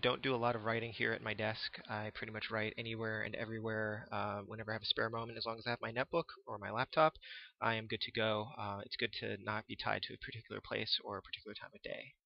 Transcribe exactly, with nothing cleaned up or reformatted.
don't do a lot of writing here at my desk. I pretty much write anywhere and everywhere uh, whenever I have a spare moment. As long as I have my netbook or my laptop, I am good to go. Uh, it's good to not be tied to a particular place or a particular time of day.